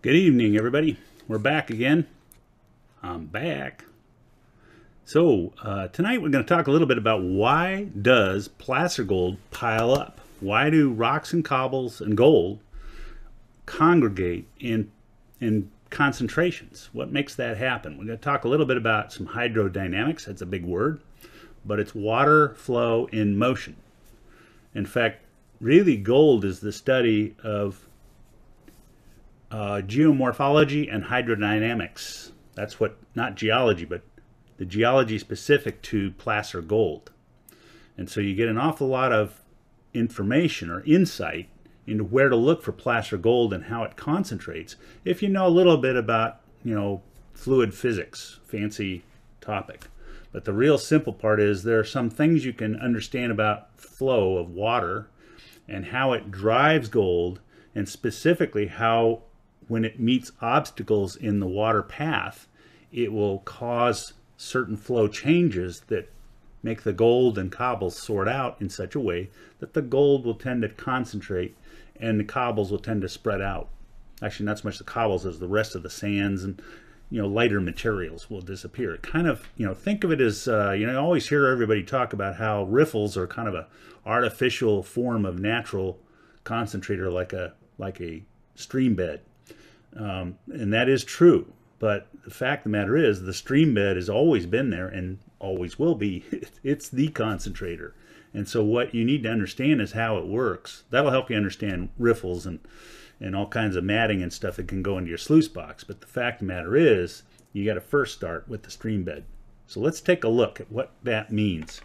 Good evening, everybody. We're back again. I'm back. So tonight we're going to talk a little bit about why does placer gold pile up? Why do rocks and cobbles and gold congregate in concentrations? What makes that happen? We're going to talk a little bit about some hydrodynamics. That's a big word, but it's water flow in motion. In fact, really gold is the study of geomorphology and hydrodynamics. That's what, not geology, but the geology specific to placer gold. And so you get an awful lot of information or insight into where to look for placer gold and how it concentrates if you know a little bit about, fluid physics, fancy topic. But the real simple part is there are some things you can understand about flow of water and how it drives gold, and specifically how when it meets obstacles in the water path, it will cause certain flow changes that make the gold and cobbles sort out in such a way that the gold will tend to concentrate and the cobbles will tend to spread out. Actually, not so much the cobbles as the rest of the sands and lighter materials will disappear. Kind of, think of it as, I always hear everybody talk about how riffles are kind of a artificial form of natural concentrator, like a stream bed. And that is true, but the fact of the matter is the stream bed has always been there and always will be. It's the concentrator. And so what you need to understand is how it works. That'll help you understand riffles and all kinds of matting and stuff that can go into your sluice box. But the fact of the matter is you got to first start with the stream bed. So let's take a look at what that means.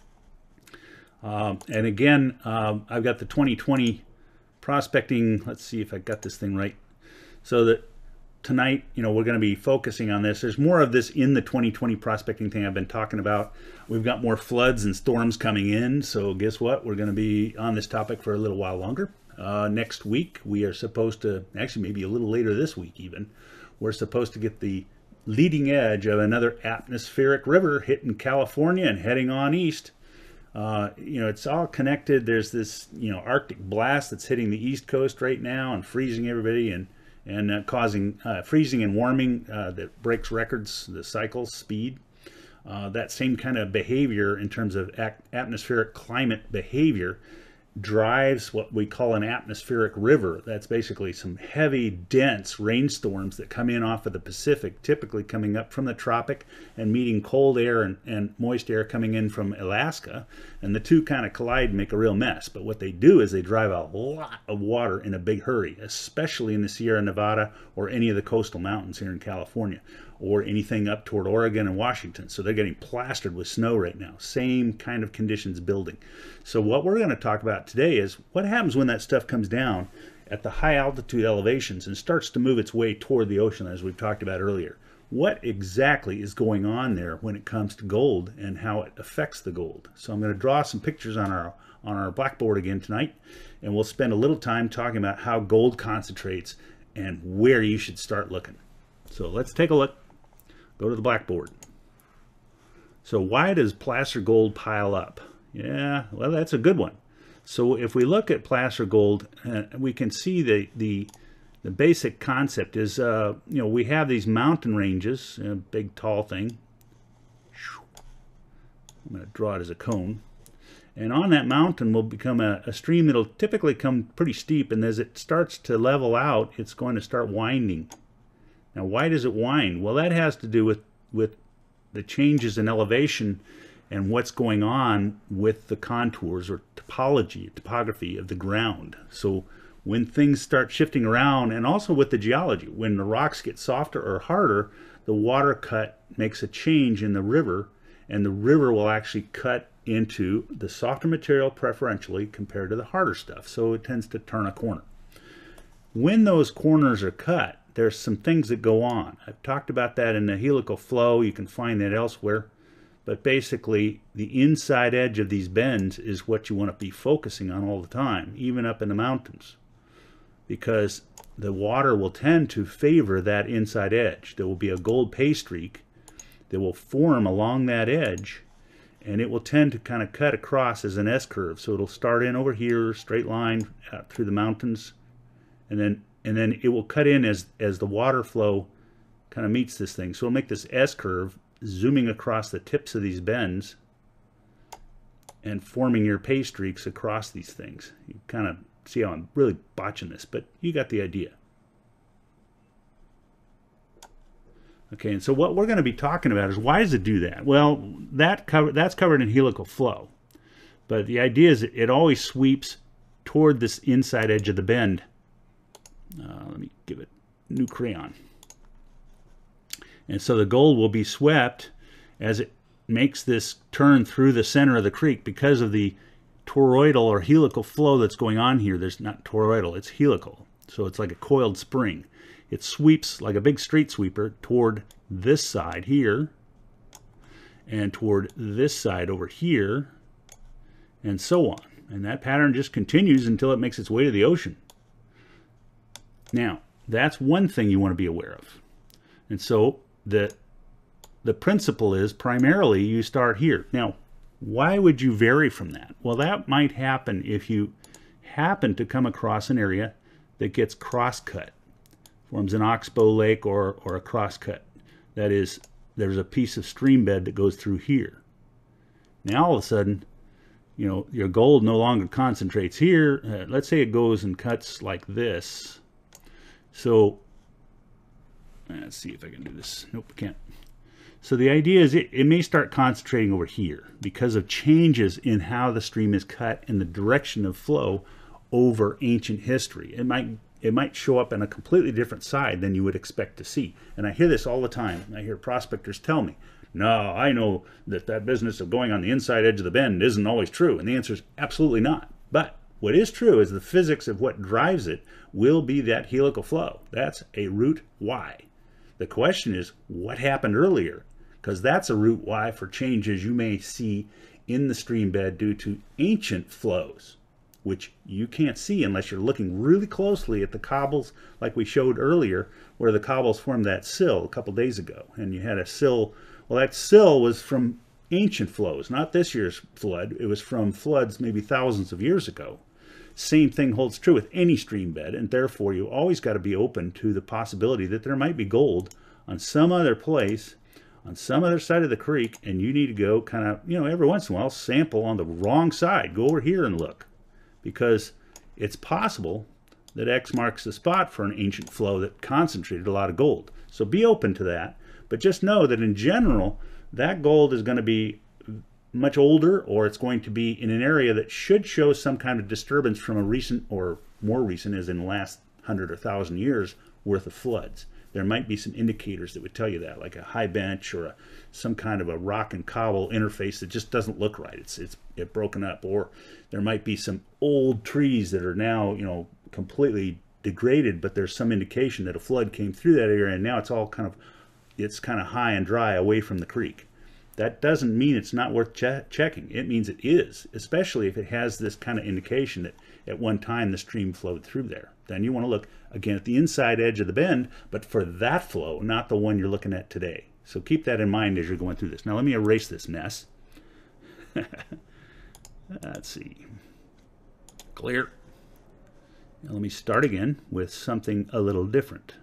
And again, I've got the 2020 prospecting. Let's see if I got this thing right. So that tonight, we're going to be focusing on this. There's more of this in the 2020 prospecting thing I've been talking about. We've got more floods and storms coming in. So guess what? We're going to be on this topic for a little while longer. Next week, we are supposed to, actually maybe a little later this week even, we're supposed to get the leading edge of another atmospheric river hitting California and heading on east. It's all connected. There's this, Arctic blast that's hitting the East Coast right now and freezing everybody and causing freezing and warming that breaks records, the cycle speed. That same kind of behavior in terms of atmospheric climate behavior drives what we call an atmospheric river. That's basically some heavy, dense rainstorms that come in off of the Pacific, typically coming up from the tropic and meeting cold air and moist air coming in from Alaska. And the two kind of collide and make a real mess. But what they do is they drive a lot of water in a big hurry, especially in the Sierra Nevada or any of the coastal mountains here in California, or anything up toward Oregon and Washington. So they're getting plastered with snow right now. Same kind of conditions building. So what we're going to talk about today is what happens when that stuff comes down at the high altitude elevations and starts to move its way toward the ocean, as we've talked about earlier. What exactly is going on there when it comes to gold and how it affects the gold? So I'm going to draw some pictures on our blackboard again tonight, and we'll spend a little time talking about how gold concentrates and where you should start looking. So let's take a look. Go to the blackboard. So why does placer gold pile up? Yeah, well, that's a good one. So if we look at placer gold, we can see the basic concept is, we have these mountain ranges, a big tall thing. I'm going to draw it as a cone. And on that mountain will become a stream that'll typically come pretty steep, and as it starts to level out, it's going to start winding. Now, why does it wind? Well, that has to do with the changes in elevation and what's going on with the contours or topography of the ground. So when things start shifting around, and also with the geology, when the rocks get softer or harder, the water cut makes a change in the river, and the river will actually cut into the softer material preferentially compared to the harder stuff. So it tends to turn a corner. When those corners are cut, there's some things that go on. I've talked about that in the helical flow. You can find that elsewhere. But basically, the inside edge of these bends is what you want to be focusing on all the time, even up in the mountains, because the water will tend to favor that inside edge. There will be a gold pay streak that will form along that edge, and it will tend to kind of cut across as an S-curve. So it'll start in over here, straight line out through the mountains, and then and then it will cut in as the water flow kind of meets this thing. So it'll make this S-curve zooming across the tips of these bends and forming your pay streaks across these things. You kind of see how I'm really botching this, but you got the idea. Okay, and so what we're going to be talking about is, why does it do that? Well, that's covered in helical flow. But the idea is it always sweeps toward this inside edge of the bend. Let me give it new crayon. And so the gold will be swept as it makes this turn through the center of the creek because of the toroidal or helical flow that's going on here. There's not toroidal, it's helical. So it's like a coiled spring. It sweeps like a big street sweeper toward this side here and toward this side over here and so on. And that pattern just continues until it makes its way to the ocean. Now, that's one thing you want to be aware of. And so the principle is primarily you start here. Now, why would you vary from that? Well, that might happen if you happen to come across an area that gets cross-cut, forms an oxbow lake or a cross-cut. That is, there's a piece of stream bed that goes through here. Now, all of a sudden, you know, your gold no longer concentrates here. Let's say it goes and cuts like this. So, let's see if I can do this. Nope, I can't. So the idea is it may start concentrating over here because of changes in how the stream is cut and the direction of flow over ancient history. It might show up on a completely different side than you would expect to see. And I hear this all the time. I hear prospectors tell me, no, I know that business of going on the inside edge of the bend isn't always true. And the answer is absolutely not. But what is true is the physics of what drives it will be that helical flow. That's a root Y. The question is, what happened earlier? Because that's a root Y for changes you may see in the stream bed due to ancient flows, which you can't see unless you're looking really closely at the cobbles like we showed earlier, where the cobbles formed that sill a couple days ago. And you had a sill. Well, that sill was from ancient flows, not this year's flood. It was from floods maybe thousands of years ago. Same thing holds true with any stream bed, and therefore you always got to be open to the possibility that there might be gold on some other place, on some other side of the creek, and you need to go kind of, you know, every once in a while sample on the wrong side. Go over here and look, because it's possible that X marks the spot for an ancient flow that concentrated a lot of gold. So be open to that, but just know that in general, that gold is going to be much older, or it's going to be in an area that should show some kind of disturbance from a recent, or more recent, as in the last 100 or 1,000 years worth of floods. There might be some indicators that would tell you that, like a high bench or some kind of a rock and cobble interface that just doesn't look right. It's broken up. Or there might be some old trees that are now, you know, completely degraded, but there's some indication that a flood came through that area, and now it's all kind of high and dry away from the creek. That doesn't mean it's not worth checking. It means it is, especially if it has this kind of indication that at one time the stream flowed through there. Then you want to look again at the inside edge of the bend, but for that flow, not the one you're looking at today. So keep that in mind as you're going through this. Now let me erase this mess. Let's see. Clear. Now let me start again with something a little different.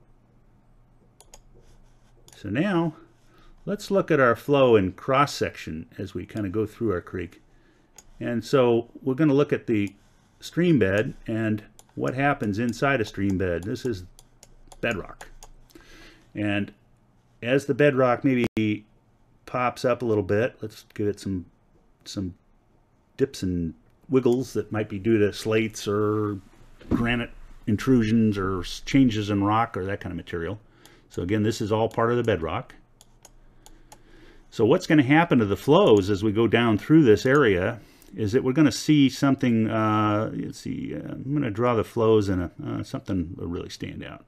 So now let's look at our flow in cross section as we kind of go through our creek. And so we're going to look at the stream bed and what happens inside a stream bed. This is bedrock. And as the bedrock maybe pops up a little bit, let's give it some dips and wiggles that might be due to slates or granite intrusions or changes in rock or that kind of material. So again, this is all part of the bedrock. So what's going to happen to the flows as we go down through this area is that we're going to see something, let's see, I'm going to draw the flows in something that will really stand out.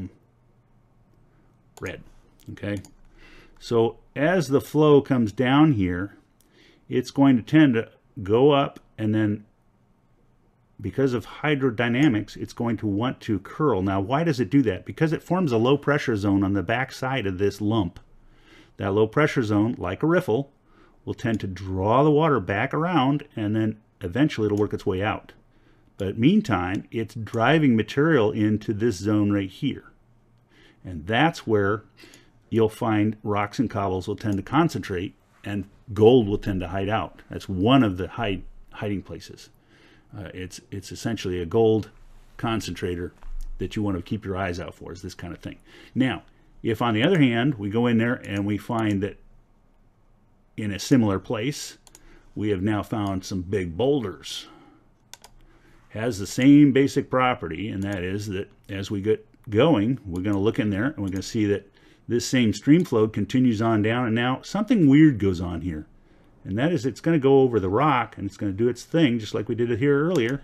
Red, okay? So as the flow comes down here, it's going to tend to go up, and then because of hydrodynamics, it's going to want to curl. Now, why does it do that? Because it forms a low pressure zone on the back side of this lump. That low pressure zone, like a riffle, will tend to draw the water back around, and then eventually it'll work its way out. But meantime, it's driving material into this zone right here. And that's where you'll find rocks and cobbles will tend to concentrate and gold will tend to hide out. That's one of the hiding places. It's essentially a gold concentrator that you want to keep your eyes out for, is this kind of thing. Now, if on the other hand, we go in there and we find that in a similar place, we have now found some big boulders. Has the same basic property, and that is that as we get going, we're going to look in there and we're going to see that this same stream flow continues on down, and now something weird goes on here. And that is it's going to go over the rock and it's going to do its thing just like we did it here earlier.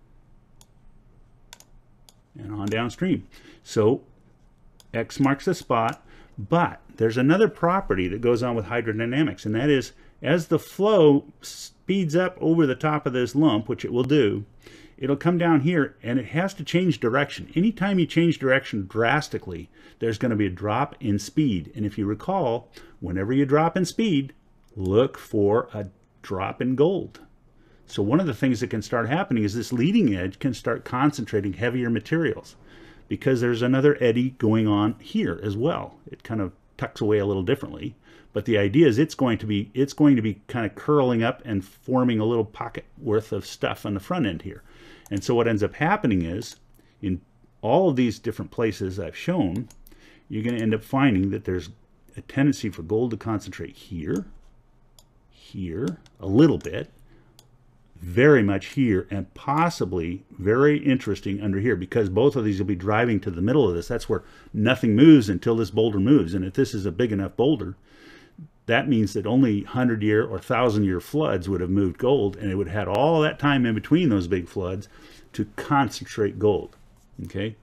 And on downstream. So X marks the spot, but there's another property that goes on with hydrodynamics, and that is as the flow speeds up over the top of this lump, which it will do, it'll come down here and it has to change direction. Anytime you change direction drastically, there's going to be a drop in speed. And if you recall, whenever you drop in speed, look for a drop in gold. So one of the things that can start happening is this leading edge can start concentrating heavier materials because there's another eddy going on here as well. It kind of tucks away a little differently, but the idea is it's going to be kind of curling up and forming a little pocket worth of stuff on the front end here. And so what ends up happening is in all of these different places I've shown, you're going to end up finding that there's a tendency for gold to concentrate here, here, a little bit, very much here, and possibly very interesting under here, because both of these will be driving to the middle of this. That's where nothing moves until this boulder moves. And if this is a big enough boulder, that means that only 100-year or 1,000-year floods would have moved gold, and it would have had all that time in between those big floods to concentrate gold. Okay,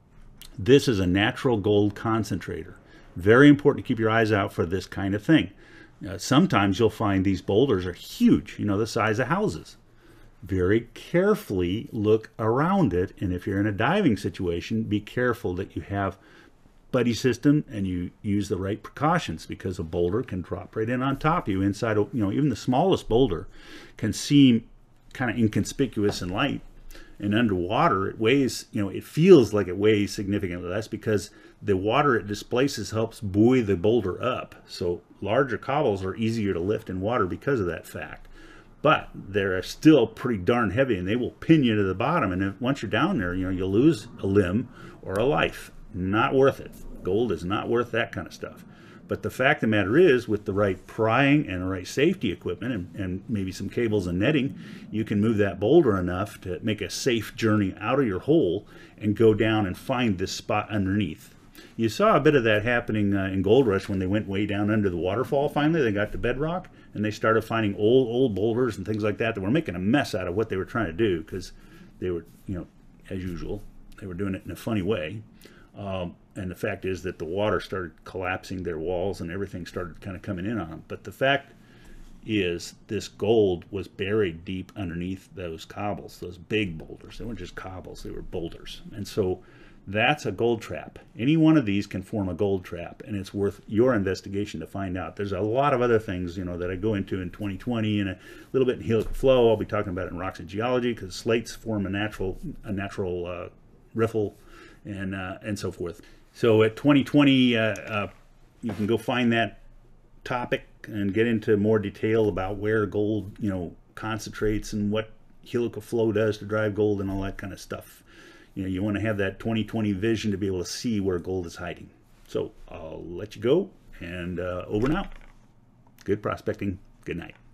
this is a natural gold concentrator. Very important to keep your eyes out for this kind of thing. Sometimes you'll find these boulders are huge, you know, the size of houses. Very carefully look around it, and if you're in a diving situation, be careful that you have buddy system and you use the right precautions, because a boulder can drop right in on top of you inside. You know, even the smallest boulder can seem kind of inconspicuous in light, and underwater it weighs, you know, it feels like it weighs significantly less because the water it displaces helps buoy the boulder up. So larger cobbles are easier to lift in water because of that fact. But they're still pretty darn heavy, and they will pin you to the bottom. And once you're down there, you know, you'll lose a limb or a life. Not worth it. Gold is not worth that kind of stuff. But the fact of the matter is, with the right prying and the right safety equipment and maybe some cables and netting, you can move that boulder enough to make a safe journey out of your hole and go down and find this spot underneath. You saw a bit of that happening in Gold Rush when they went way down under the waterfall. Finally, they got to bedrock, and they started finding old boulders and things like that that were making a mess out of what they were trying to do, because they were, you know, as usual, they were doing it in a funny way. And the fact is that the water started collapsing their walls and everything started kind of coming in on them. But the fact is, this gold was buried deep underneath those cobbles, those big boulders. They weren't just cobbles, they were boulders. And so that's a gold trap. Any one of these can form a gold trap, and it's worth your investigation to find out. There's a lot of other things, you know, that I go into in 2020 and a little bit in helical flow. I'll be talking about it in rocks and geology, because slates form a natural riffle and so forth. So at 2020, you can go find that topic and get into more detail about where gold, you know, concentrates and what helical flow does to drive gold and all that kind of stuff. You know, you want to have that 2020 vision to be able to see where gold is hiding. So I'll let you go, and over and out. Good prospecting. Good night.